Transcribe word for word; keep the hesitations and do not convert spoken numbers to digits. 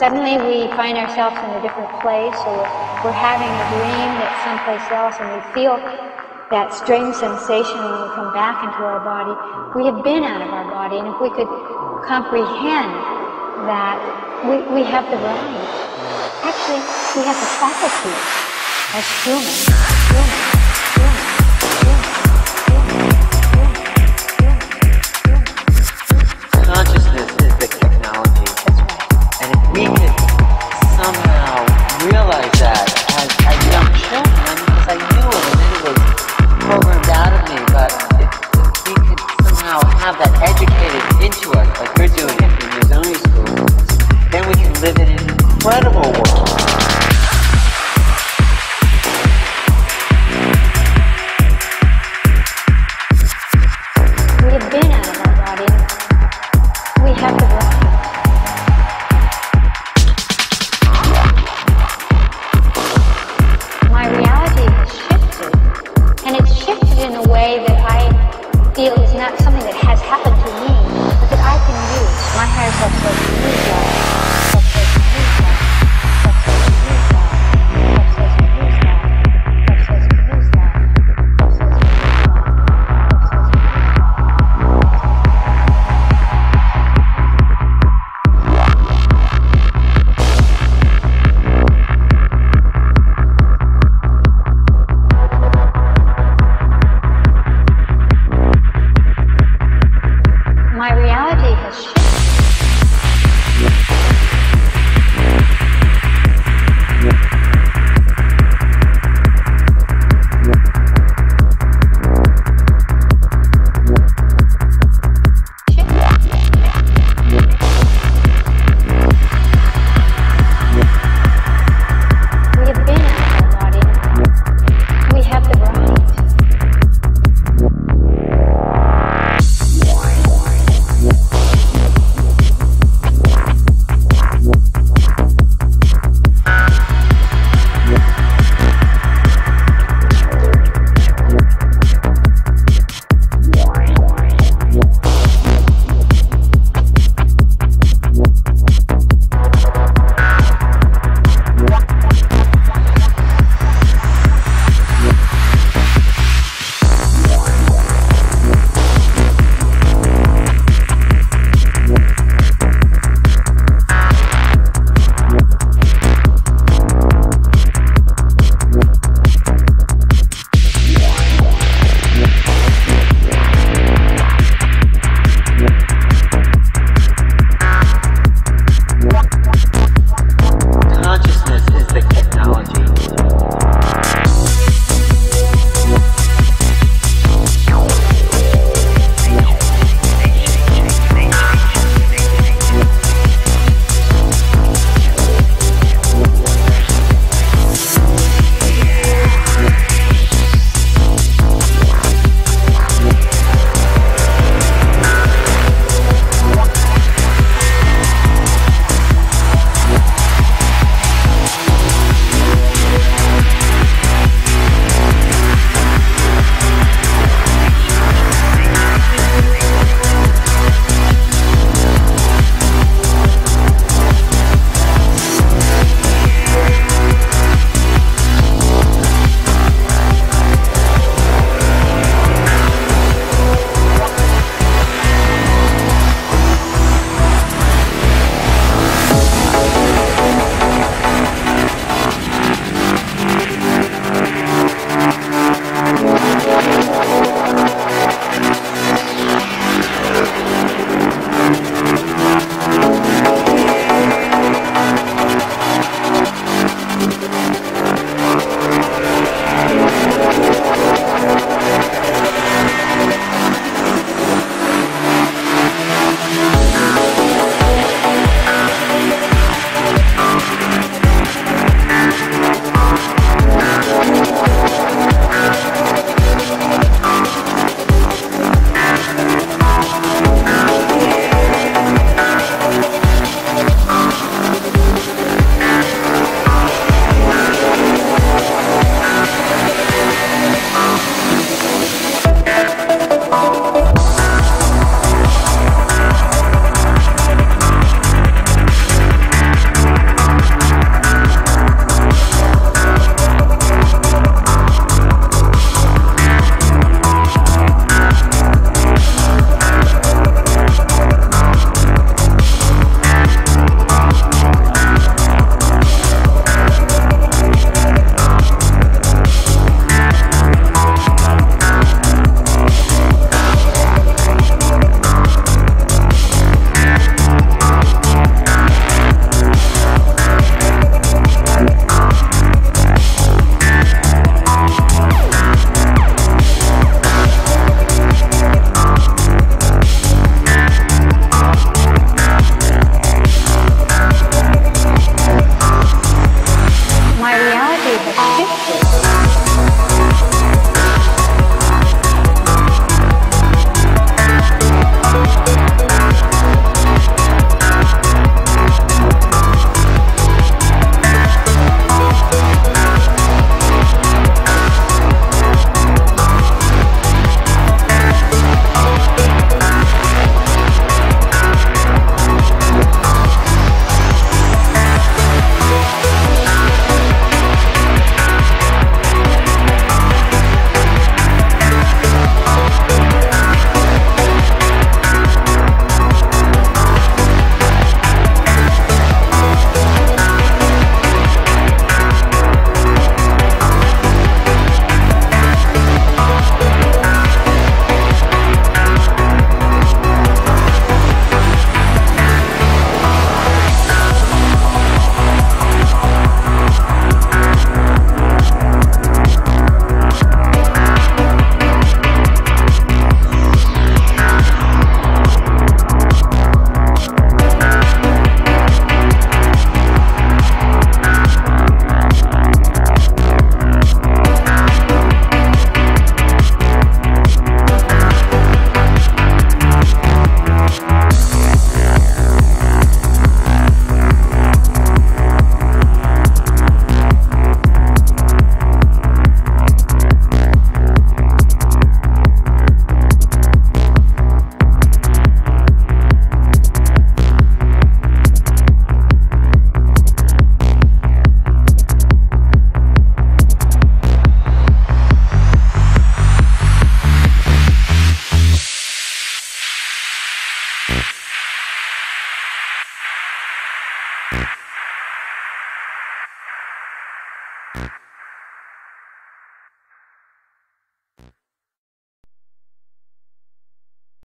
suddenly we find ourselves in a different place, or we're having a dream that's someplace else, and we feel that strange sensation when we come back into our body. We have been out of our body, and if we could comprehend that, we, we have the right. Actually, we have the faculty as humans. humans, humans, humans. Consciousness is the technology. That's right. And if we could somehow realize that as, as young children, because I knew it and then it was programmed out of me, but if, if we could somehow have that educated into us, like you're doing it in your zoning school, then we can live in an incredible world. We have been out of our body. We have the right. My reality has shifted, and it's shifted in a way that I feel is not something that has happened to me, but that I can use. My higher self says, use that.